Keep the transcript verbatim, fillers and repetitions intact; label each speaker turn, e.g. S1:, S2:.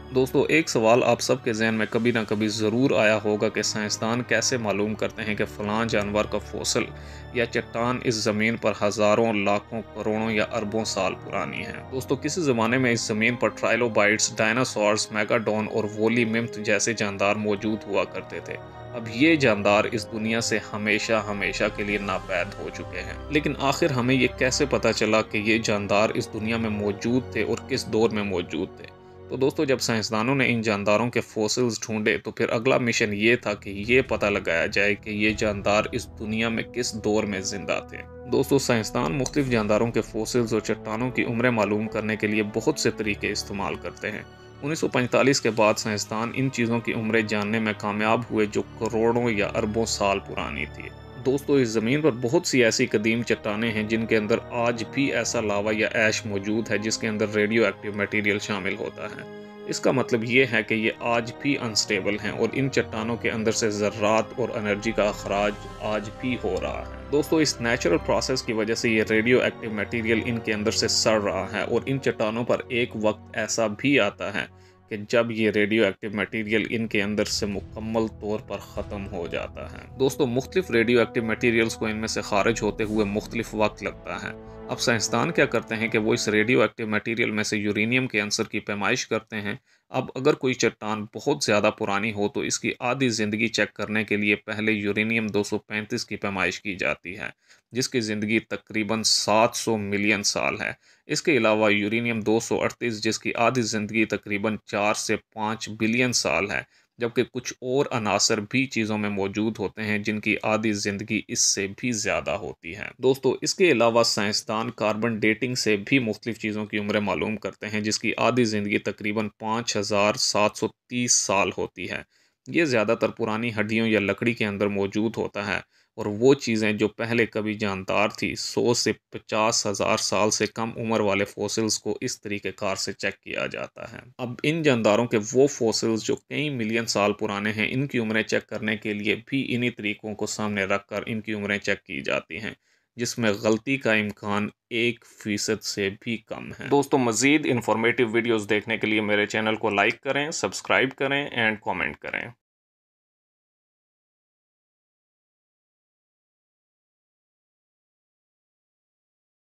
S1: दोस्तों, एक सवाल आप सबके ज़हन में कभी ना कभी ज़रूर आया होगा कि साइंसदान कैसे मालूम करते हैं कि फ़लाँ जानवर का फॉसिल या चट्टान इस ज़मीन पर हज़ारों, लाखों, करोड़ों या अरबों साल पुरानी है। दोस्तों, किसी ज़माने में इस ज़मीन पर ट्राइलोबाइट्स, डायनासॉर्स, मेगाडोन और वोली मिम्प्ट जैसे जानदार मौजूद हुआ करते थे। अब ये जानदार इस दुनिया से हमेशा हमेशा के लिए नापैद हो चुके हैं। लेकिन आखिर हमें ये कैसे पता चला कि ये जानदार इस दुनिया में मौजूद थे और किस दौर में मौजूद थे? तो दोस्तों, जब साइंसदानों ने इन जानदारों के फॉसिल्स ढूंढे तो फिर अगला मिशन ये था कि ये पता लगाया जाए कि ये जानदार इस दुनिया में किस दौर में जिंदा थे। दोस्तों, साइंसदान मुख्तलिफ जानदारों के फॉसिल्स और चट्टानों की उम्रें मालूम करने के लिए बहुत से तरीके इस्तेमाल करते हैं। उन्नीस सौ पैंतालीस के बाद साइंसदान इन चीज़ों की उम्रें जानने में कामयाब हुए जो करोड़ों या अरबों साल पुरानी थी। दोस्तों, इस ज़मीन पर बहुत सी ऐसी कदीम चट्टानें हैं जिनके अंदर आज भी ऐसा लावा या ऐश मौजूद है जिसके अंदर रेडियो एक्टिव मटेरियल शामिल होता है। इसका मतलब ये है कि ये आज भी अनस्टेबल हैं और इन चट्टानों के अंदर से ज़र्रात और एनर्जी का अखराज आज भी हो रहा है। दोस्तों, इस नेचुरल प्रोसेस की वजह से ये रेडियो एक्टिव मटेरियल इनके अंदर से सड़ रहा है और इन चट्टानों पर एक वक्त ऐसा भी आता है कि जब ये रेडियो एक्टिव मटेरियल इनके अंदर से मुकम्मल तौर पर ख़त्म हो जाता है। दोस्तों, मुख्तलिफ रेडियो एक्टिव मटेरियल्स को इनमें से खारिज होते हुए मुख्तलिफ वक्त लगता है। अब साइंसदान क्या करते हैं कि वो इस रेडियो एक्टिव मटेरियल में से यूरेनियम के अंसर की पैमाइश करते हैं। अब अगर कोई चट्टान बहुत ज़्यादा पुरानी हो तो इसकी आधी ज़िंदगी चेक करने के लिए पहले यूरेनियम दो सौ पैंतीस की पैमाइश की जाती है, जिसकी ज़िंदगी तकरीबन सात सौ मिलियन साल है। इसके अलावा यूरेनियम दो सौ अड़तीस, जिसकी आधी ज़िंदगी तकरीबन चार से पाँच बिलियन साल है, जबकि कुछ और अनासर भी चीज़ों में मौजूद होते हैं जिनकी आधी ज़िंदगी इससे भी ज़्यादा होती है। दोस्तों, इसके अलावा साइंसदान कार्बन डेटिंग से भी मुख्तलिफ चीज़ों की उम्रें मालूम करते हैं जिसकी आधी ज़िंदगी तकरीबन पाँच हज़ार सात सौ तीस साल होती है। ये ज़्यादातर पुरानी हड्डियों या लकड़ी के अंदर मौजूद होता है और वो चीज़ें जो पहले कभी जानदार थी, सौ से पचास हज़ार साल से कम उम्र वाले फॉसिल्स को इस तरीके कार से चेक किया जाता है। अब इन जानदारों के वो फॉसिल्स जो कई मिलियन साल पुराने हैं, इनकी उम्रें चेक करने के लिए भी इन्हीं तरीकों को सामने रखकर इनकी उम्रें चेक की जाती हैं, जिसमें गलती का इम्कान एक फीसद से भी कम है। दोस्तों, मज़ीद इंफॉर्मेटिव वीडियोज़ देखने के लिए मेरे चैनल को लाइक करें, सब्सक्राइब करें एंड कॉमेंट करें।